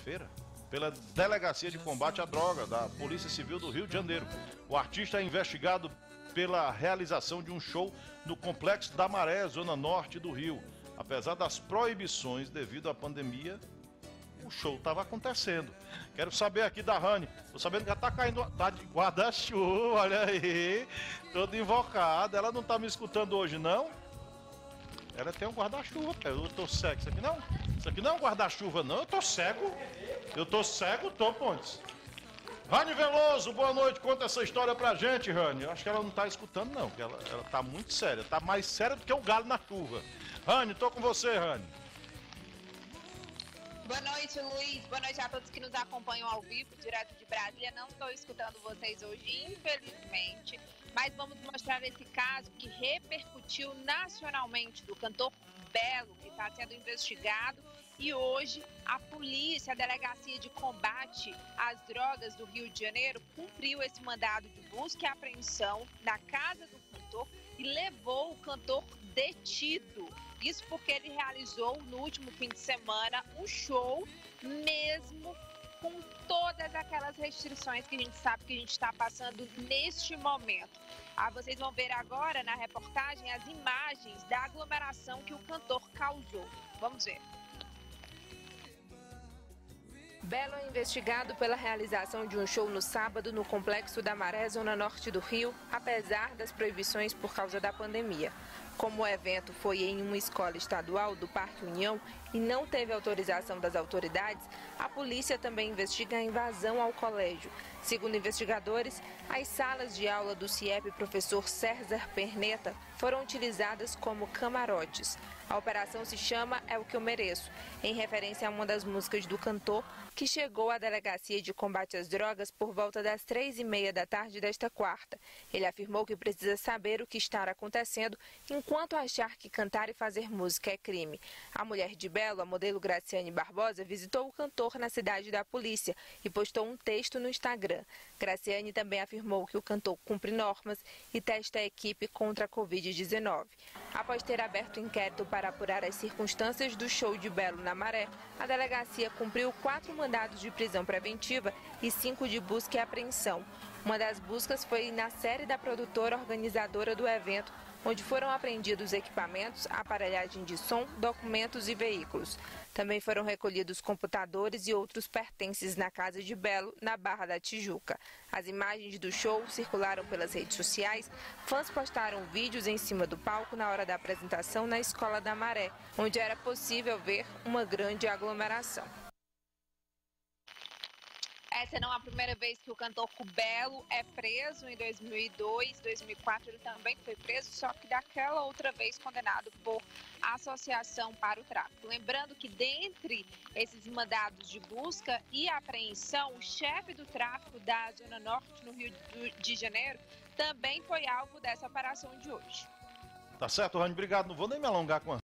quarta-feira pela Delegacia de Combate à Droga da Polícia Civil do Rio de Janeiro. O artista é investigado pela realização de um show no Complexo da Maré, zona norte do Rio. Apesar das proibições devido à pandemia, o show estava acontecendo. Quero saber aqui da Rani. Tô sabendo que já tá caindo, tá de guarda-chuva, olha aí. Toda invocada. Ela não tá me escutando hoje, não? Ela tem um guarda-chuva, eu tô cego. Isso aqui não é um guarda-chuva, não. Eu tô cego. Tô, Pontes. Rani Veloso, boa noite. Conta essa história pra gente, Rani. Eu acho que ela não tá escutando, não. Porque ela tá muito séria. Tá mais séria do que o galo na chuva. Rani, tô com você, Rani. Boa noite, Luiz. Boa noite a todos que nos acompanham ao vivo, direto de Brasília. Não estou escutando vocês hoje, infelizmente, mas vamos mostrar esse caso que repercutiu nacionalmente do cantor Belo, que está sendo investigado. E hoje a polícia, a Delegacia de Combate às Drogas do Rio de Janeiro, cumpriu esse mandado de busca e apreensão na casa do cantor e levou o cantor detido. Isso porque ele realizou no último fim de semana um show, mesmo com todas aquelas restrições que a gente sabe que a gente está passando neste momento. Vocês vão ver agora na reportagem as imagens da aglomeração que o cantor causou. Vamos ver. Belo é investigado pela realização de um show no sábado no Complexo da Maré, zona norte do Rio, apesar das proibições por causa da pandemia. Como o evento foi em uma escola estadual do Parque União e não teve autorização das autoridades, a polícia também investiga a invasão ao colégio. Segundo investigadores, as salas de aula do CIEP Professor César Perneta foram utilizadas como camarotes. A operação se chama É o que eu mereço, em referência a uma das músicas do cantor, que chegou à Delegacia de Combate às Drogas por volta das 3h30 da tarde desta quarta. Ele afirmou que precisa saber o que está acontecendo enquanto achar que cantar e fazer música é crime. A mulher de Belo, a modelo Graciane Barbosa, visitou o cantor na cidade da polícia e postou um texto no Instagram. Graciane também afirmou que o cantor cumpre normas e testa a equipe contra a Covid-19. Após ter aberto inquérito para apurar as circunstâncias do show de Belo na Maré, a delegacia cumpriu 4 mandados de prisão preventiva e 5 de busca e apreensão. Uma das buscas foi na sede da produtora organizadora do evento, onde foram apreendidos equipamentos, aparelhagem de som, documentos e veículos. Também foram recolhidos computadores e outros pertences na casa de Belo, na Barra da Tijuca. As imagens do show circularam pelas redes sociais. Fãs postaram vídeos em cima do palco na hora da apresentação na Escola da Maré, onde era possível ver uma grande aglomeração. Essa não é a primeira vez que o cantor Belo é preso. Em 2002, 2004 ele também foi preso, só que daquela outra vez condenado por associação para o tráfico. Lembrando que dentre esses mandados de busca e apreensão, o chefe do tráfico da Zona Norte no Rio de Janeiro também foi alvo dessa operação de hoje. Tá certo, Rani, obrigado. Não vou nem me alongar com a